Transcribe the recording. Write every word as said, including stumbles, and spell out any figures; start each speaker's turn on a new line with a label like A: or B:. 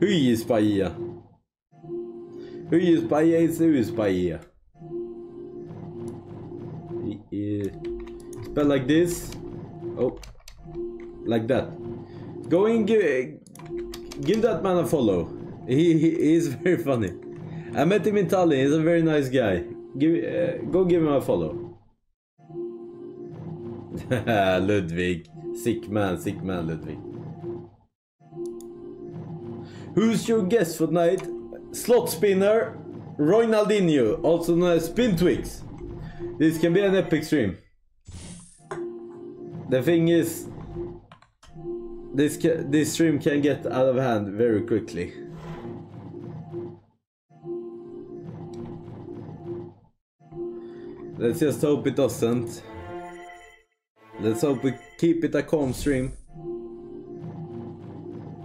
A: Hyi-spaia. Hyi-spaia is u-spaia. Spell like this. Oh. Like that. Go and give, give that man a follow. He, he is very funny. I met him in Tallinn. He's a very nice guy. Give, uh, go give him a follow. Ludwig. Sick man, sick man, Ludwig. Who's your guest for tonight? Slot spinner, Ronaldinho, also known as Spin Twix. This can be an epic stream. The thing is, this ca this stream can get out of hand very quickly. Let's just hope it doesn't. Let's hope we keep it a calm stream.